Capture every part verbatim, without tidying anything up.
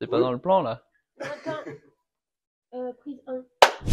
T'es pas dans le plan là? Attends, euh, prise un.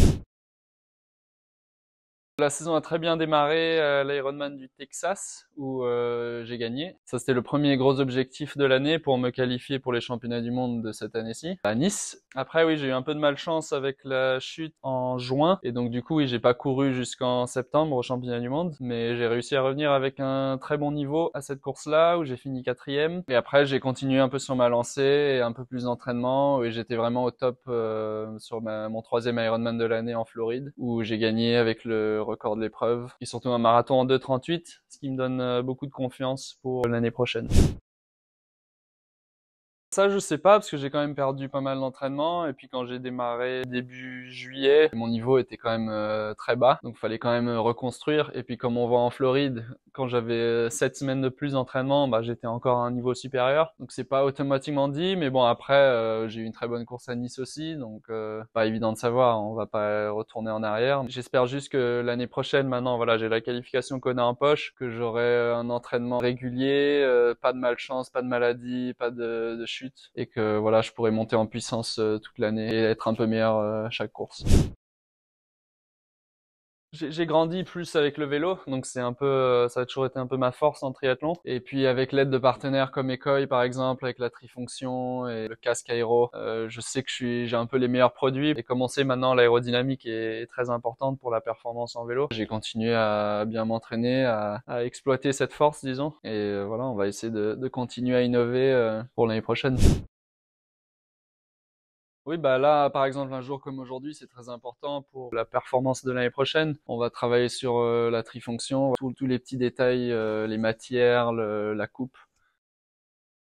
La saison a très bien démarré à l'Ironman du Texas où euh, j'ai gagné. Ça c'était le premier gros objectif de l'année pour me qualifier pour les championnats du monde de cette année-ci à Nice. Après oui, j'ai eu un peu de malchance avec la chute en juin et donc du coup oui, j'ai pas couru jusqu'en septembre aux championnats du monde, mais j'ai réussi à revenir avec un très bon niveau à cette course-là où j'ai fini quatrième. Et après j'ai continué un peu sur ma lancée et un peu plus d'entraînement et j'étais vraiment au top euh, sur ma, mon troisième Ironman de l'année en Floride où j'ai gagné avec le record de l'épreuve et surtout un marathon en deux trente-huit, ce qui me donne beaucoup de confiance pour l'année prochaine. Ça, je sais pas, parce que j'ai quand même perdu pas mal d'entraînement. Et puis quand j'ai démarré début juillet, mon niveau était quand même euh, très bas. Donc il fallait quand même reconstruire. Et puis comme on voit en Floride, quand j'avais sept semaines de plus d'entraînement, bah, j'étais encore à un niveau supérieur. Donc c'est pas automatiquement dit. Mais bon, après, euh, j'ai eu une très bonne course à Nice aussi. Donc euh, pas évident de savoir. On va pas retourner en arrière. J'espère juste que l'année prochaine, maintenant, voilà, j'ai la qualification Kona en poche, que j'aurai un entraînement régulier, euh, pas de malchance, pas de maladie, pas de, de chute. Et que voilà, je pourrais monter en puissance euh, toute l'année et être un peu meilleur euh, à chaque course. J'ai grandi plus avec le vélo, donc c'est un peu, euh, ça a toujours été un peu ma force en triathlon. Et puis avec l'aide de partenaires comme Ecoy par exemple, avec la trifonction et le casque aéro, euh, je sais que je suis, j'ai un peu les meilleurs produits. Et comme on sait maintenant, l'aérodynamique est, est très importante pour la performance en vélo. J'ai continué à bien m'entraîner, à, à exploiter cette force, disons. Et euh, voilà, on va essayer de, de continuer à innover euh, pour l'année prochaine. Oui, bah là, par exemple, un jour comme aujourd'hui, c'est très important pour la performance de l'année prochaine. On va travailler sur euh, la trifonction, tous tous les petits détails, euh, les matières, le, la coupe.